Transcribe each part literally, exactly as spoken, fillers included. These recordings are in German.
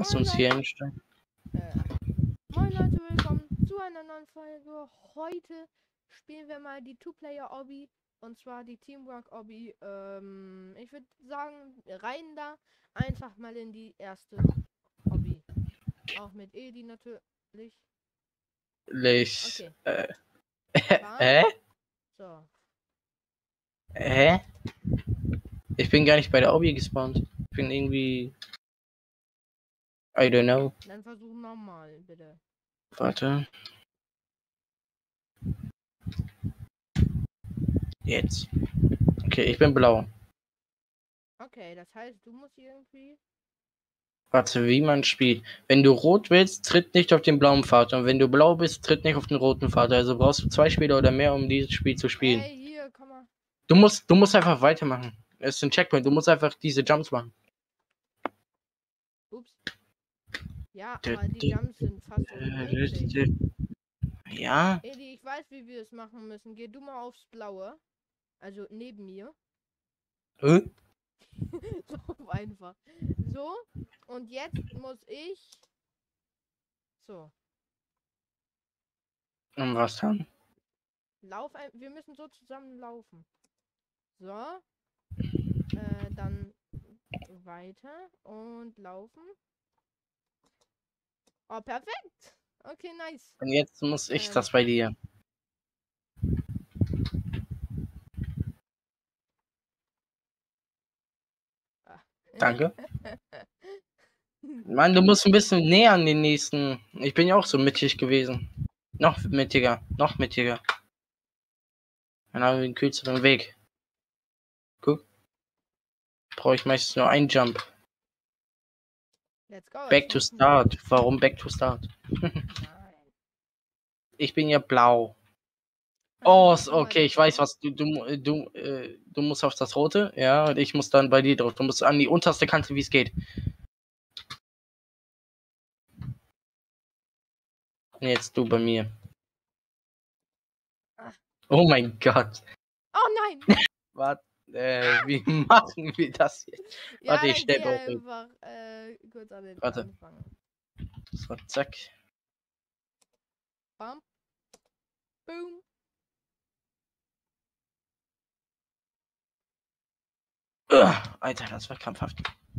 Lass uns hier hinstellen. Äh, moin Leute, willkommen zu einer neuen Folge. Heute spielen wir mal die Two-Player-Obby. Und zwar die Teamwork-Obby. Ähm, ich würde sagen, rein da einfach mal in die erste Obby. Auch mit Edi natürlich. Licht. Okay. Äh. War? Hä? So. Hä? Ich bin gar nicht bei der Obby gespawnt. Ich bin irgendwie. I don't know. Dann versuchen nochmal, bitte. Warte. Jetzt. Okay, ich bin blau. Okay, das heißt, du musst irgendwie. Warte, wie man spielt. Wenn du rot willst, tritt nicht auf den blauen Pfad. Und wenn du blau bist, tritt nicht auf den roten Pfad. Also brauchst du zwei Spieler oder mehr, um dieses Spiel zu spielen. Ey, hier, komm mal. Du musst, du musst einfach weitermachen. Es ist ein Checkpoint. Du musst einfach diese Jumps machen. Ups. Ja, aber die Jumps sind fast unmöglich. Ja. Edi, ich weiß, wie wir es machen müssen. Geh du mal aufs Blaue. Also neben mir. Äh? So einfach. So. Und jetzt muss ich. So. Und was dann? Lauf ein. Wir müssen so zusammen laufen. So. Äh, dann weiter und laufen. Oh, perfekt. Okay, nice. Und jetzt muss ich Ähm. das bei dir. Danke. Mann, du musst ein bisschen näher an den nächsten. Ich bin ja auch so mittig gewesen. Noch mittiger. Noch mittiger. Dann haben wir den kürzeren Weg. Guck. Brauche ich meistens nur einen Jump. Let's go. Back to start. Warum back to start? Nein. Ich bin ja blau. Oh, okay, ich weiß was. Du, du, du, äh, du musst auf das Rote, ja, und ich muss dann bei dir drauf. Du musst an die unterste Kante, wie es geht. Und jetzt du bei mir. Ach. Oh mein Gott. Oh nein! Warte, äh, wie machen wir das jetzt? Ja, Warte, ich dann stell geh auf. einfach äh, kurz an den Warte. Anfang. So, zack. Bam. Boom. Ugh, Alter, das war krampfhaft.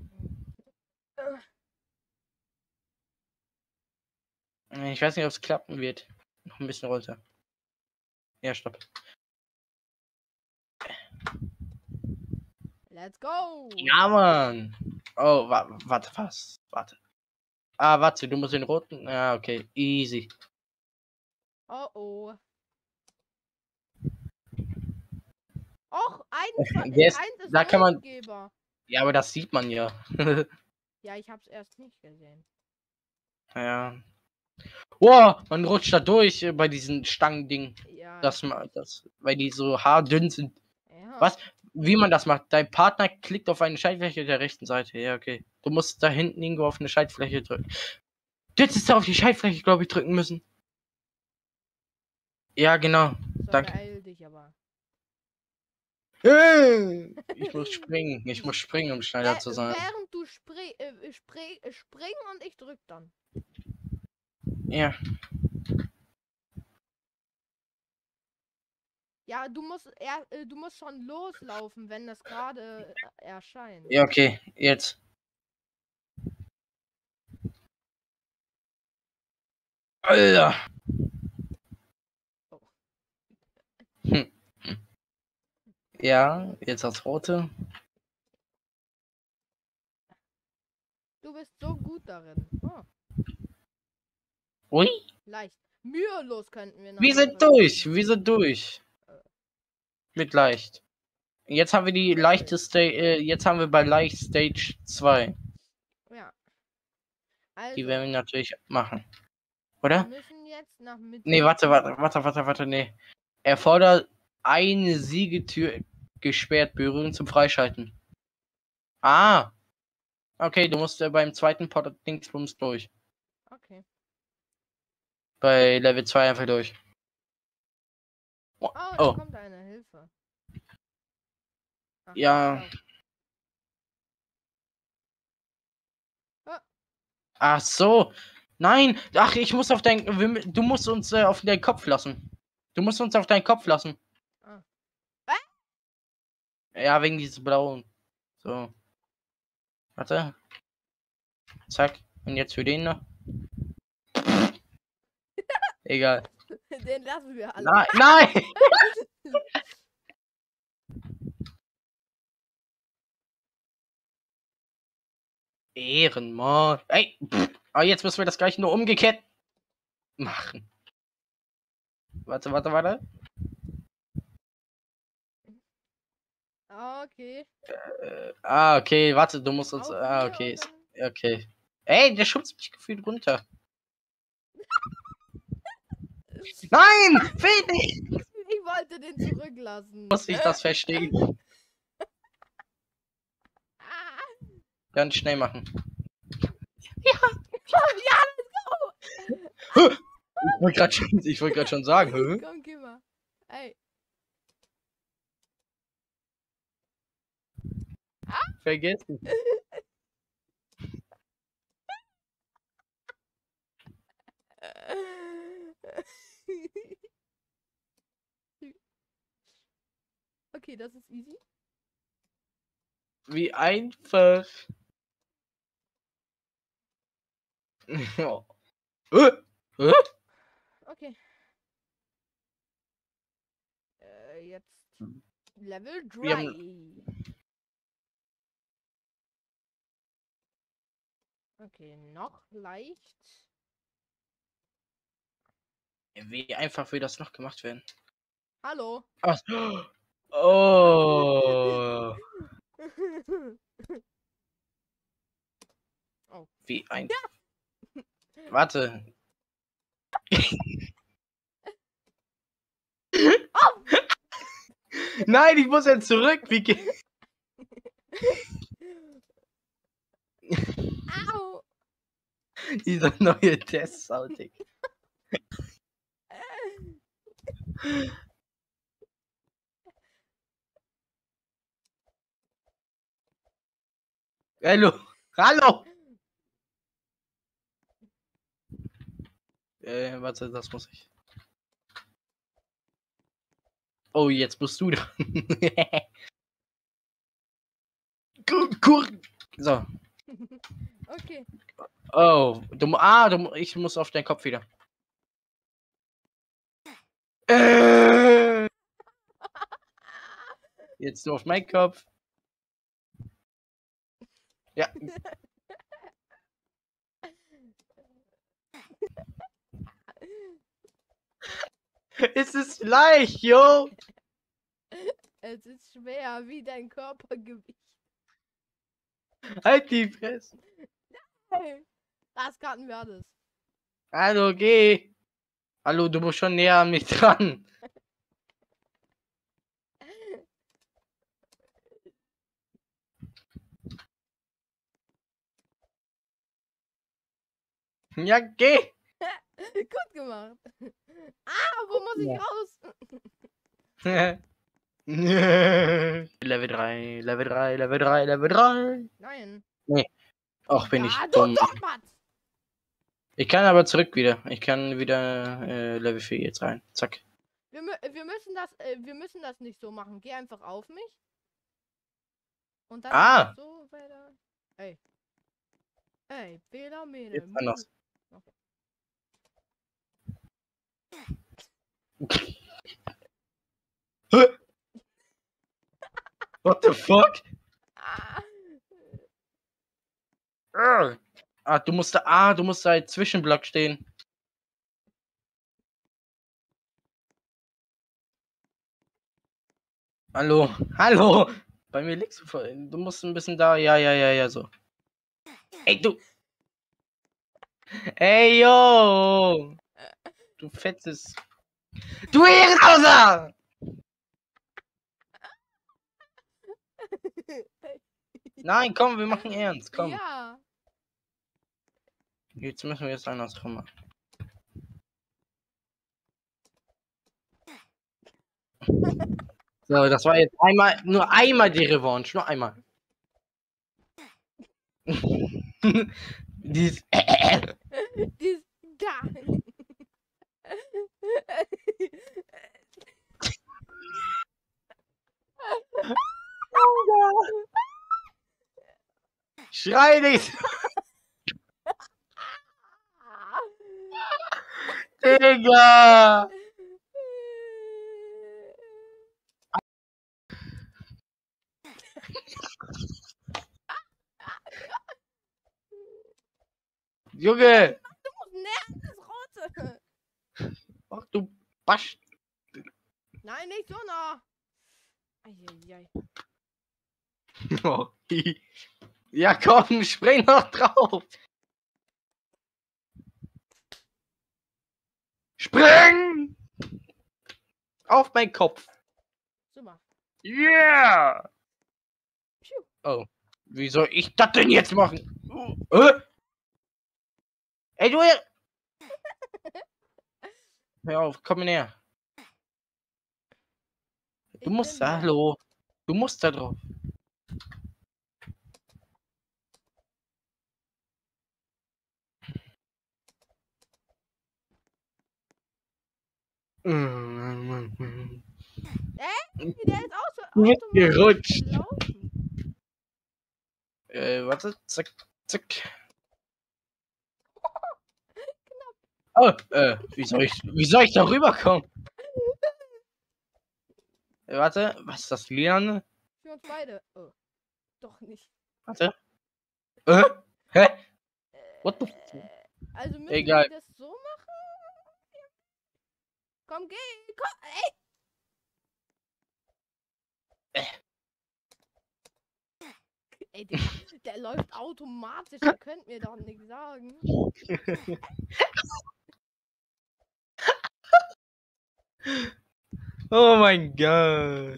Ich weiß nicht, ob es klappen wird. Noch ein bisschen runter. Ja, stopp. Let's go! Ja, Mann. Oh, wa warte, was? Warte. Ah, warte, du musst den roten. Ja, okay. Easy. Oh oh. Och, eins, Yes, eins ist da kann man. Rotgeber. Ja, aber das sieht man ja. Ja, ich hab's erst nicht gesehen. Ja. Wow, man rutscht da durch äh, bei diesen Stangending. Ja. Das, das, weil die so haardünn sind. Ja. Was? Wie man das macht? Dein Partner klickt auf eine Schaltfläche der rechten Seite. Ja, okay. Du musst da hinten irgendwo auf eine Schaltfläche drücken. Jetzt ist er auf die Schaltfläche, glaube ich, drücken müssen. Ja, genau. So, Danke. beeil dich aber. Ich muss springen. Ich muss springen, um schneller Wäh zu sein. Während du spri äh, spri äh, spring und ich drück dann. Ja. Ja, du musst er äh, du musst schon loslaufen, wenn das gerade äh, erscheint. Ja, okay. Jetzt. Alter. Oh. Hm. Ja, jetzt das rote. Du bist so gut darin. Oh. Ui. Leicht. Mühelos könnten wir noch. Wir sind durch. Wir sind durch. Mit leicht. Jetzt haben wir die leichte Stage. Äh, jetzt haben wir bei leicht Stage zwei. Ja. Also, die werden wir natürlich machen. Oder? Wir müssen jetzt nach Mitte. Nee, warte, warte, warte, warte, warte, nee. Erfordert eine Siegetür gesperrt. Berühren zum Freischalten. Ah. Okay, du musst äh, beim zweiten Pot Dingsbums durch. Okay. Bei Level zwei einfach durch. Oh, da Oh. kommt eine Hilfe. Ach, Ja. Oh. Ach so. Nein. Ach, ich muss auf dein... Du musst uns äh, auf deinen Kopf lassen. Du musst uns auf deinen Kopf lassen. Ah. Ja, wegen dieses blauen. So. Warte. Zack. Und jetzt für den noch. Egal. Den lassen wir alle. Nein! Nein! Ehrenmann. Ey! Aber jetzt müssen wir das gleich nur umgekehrt machen. Warte, warte, warte. Ah, okay. Äh, ah, okay, warte, du musst uns. Auf Ah, mir okay. und ist- dann- Okay. Ey, der schubst mich gefühlt runter. Nein! Felix! Ich wollte den zurücklassen. Muss ich das verstehen? Ah. Ganz schnell machen. Ja, Ich wollte gerade schon, ich wollte gerade schon sagen. Hä? komm, geh mal. Ey. Vergessen. Okay, das ist easy. Wie einfach. Oh. Äh, äh? Okay. Äh, jetzt Level Wir drei. haben- Okay, noch leicht. Wie einfach will das noch gemacht werden? Hallo. Ach. Oh. Oh. Wie einfach. Warte. Oh. Nein, ich muss jetzt zurück. Wie geht? Au. Dieser neue Test-Sound. Hallo. Hallo. Äh, warte, das muss ich. Oh, jetzt bist du dran. Gut, gut. So. Okay. Oh, du, mu- ah, du, mu- ich muss auf deinen Kopf wieder. Äh, jetzt nur auf meinen Kopf. Ja. Es ist leicht, yo. Es ist schwer wie dein Körpergewicht. Halt die Fresse. Hey. Raskarten wäre das. Hallo, geh. Hallo, du musst schon näher an mich dran. Ja, geh. Gut gemacht. Ah, wo muss ich Ja. raus? Level drei, Level drei, Level drei, Level drei. Nein. Ach, bin Ja, ich du dumm. Dortmund. Ich kann aber zurück wieder. Ich kann wieder äh, Level vier jetzt rein. Zack. Wir, mü- wir müssen das, äh, wir müssen das nicht so machen. Geh einfach auf mich. Und dann Ah. so weiter. Ey. Ey, Fehler, Mene. Jetzt anders. What the fuck? Ah. Ah, Ah, du musst da, ah, du musst da als Zwischenblock stehen. Hallo, hallo. Bei mir liegst du voll. Du musst ein bisschen da, ja, ja, ja, ja, so. Ey, du. Ey, yo. Du fettes. Du Ehrenhauser! Nein, komm, wir machen ernst, komm. Ja. Jetzt müssen wir es andersrum machen. So, das war jetzt einmal, nur einmal die Revanche, nur einmal. Die ist. Die ist da. Schrei nicht! Digga! Junge! Du musst näher an das Rote. Ach du Basch. Nein, nicht so nah. Eieiei. Oh, ja, komm, spring noch drauf! Spring! Auf meinen Kopf! Super. Yeah! Piu. Oh, wie soll ich das denn jetzt machen? Äh? Ey, du! Hör auf, komm näher. Du Ich musst bin da, da. hallo. Du musst da drauf. Äh? Der ist auch so Du bist automatisch gerutscht. gelaufen. Äh, warte, zack, zack. Oh, äh, wie soll ich, wie soll ich da rüberkommen? Äh, warte, was ist das, Liane? Für uns beide. Oh. Doch nicht. Warte. Äh? Hä? What the f- Äh, also müssen Egal. wir das so machen? Komm, geh, komm, ey. Ey, der, der läuft automatisch, ihr könnt mir doch nichts sagen. Oh mein Gott.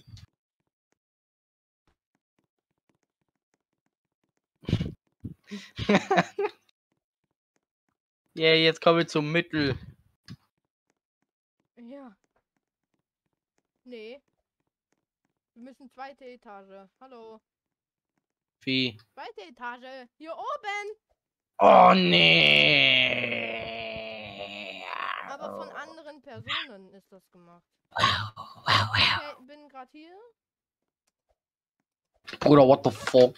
Ja, yeah, jetzt kommen wir zum Mittel. Ja. Nee. Wir müssen zweite Etage. Hallo. Wie? Zweite Etage. Hier oben. Oh nee. Aber von anderen Personen ist das gemacht. Okay, bin gerade hier. Bruder, what the fuck?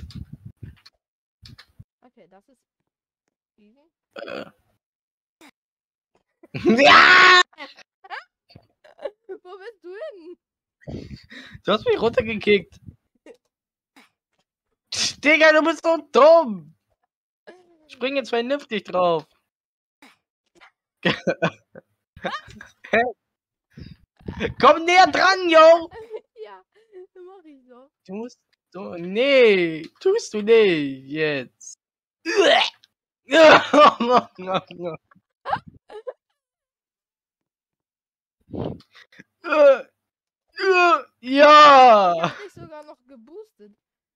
Okay, das ist easy. Äh. Ja! Wo bist du hin? Du hast mich runtergekickt. Digga, du bist so dumm. Spring jetzt vernünftig drauf. Komm näher dran, yo! Ja, mach ich so. Du musst. Du, nee, tust du nicht jetzt. Ja! Ich hab dich sogar noch geboostet.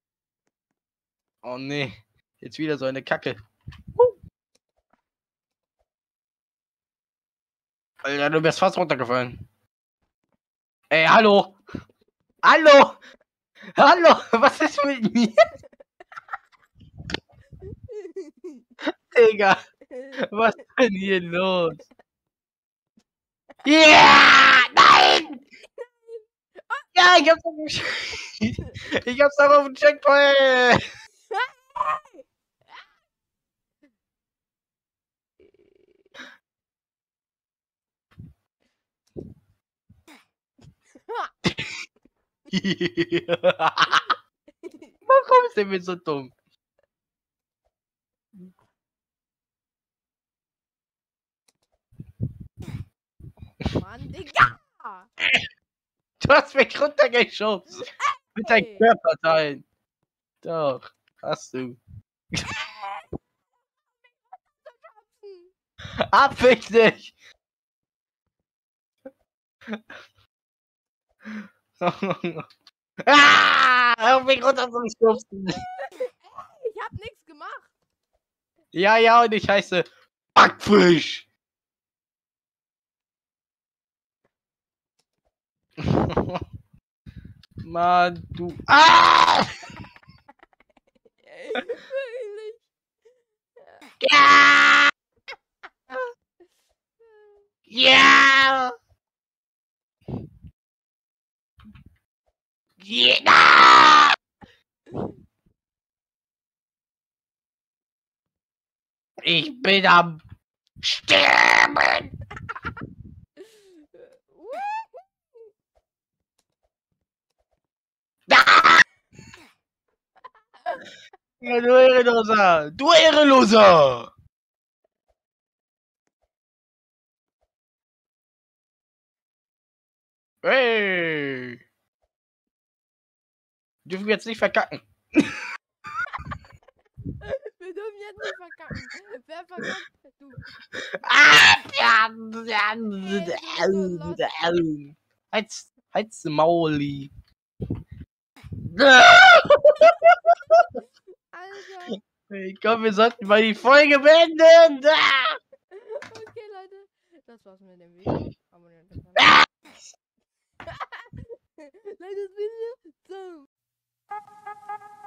Oh nee, jetzt wieder so eine Kacke. Alter, du bist fast runtergefallen. Ey, hallo! Hallo! Hallo! Was ist mit mir? Digga! Was ist denn hier los? Ja! Yeah! Nein! Ja, ich hab's auf dem Check- Ich hab's auch auf dem Checkpoint! Warum sind wir so dumm? Mann, Digga! Du hast mich runtergeschossen. Mit deinen Körperteilen. Doch, hast du. Absichtlich! Ah! Hör mich runterzuschubsen! Ich hab nichts gemacht. Ja, ja, und ich heiße Backfisch! Mann, du. Ah! Wirklich. Ja! Ja! Ja! Ich bin am Sterben! Ah! Ja, du Ehrenloser! Du Ehrenloser! Hey! Dürfen wir jetzt nicht verkacken. Wir dürfen jetzt nicht verkacken. Wer verkackt? Du. Ah! Ja! Halt's, halt's Mauli. Alter. Ich glaube, wir sollten mal die Folge beenden. Okay, Leute. Das war's mit dem Video. Abonniert den Kanal. Leute, das Video. So.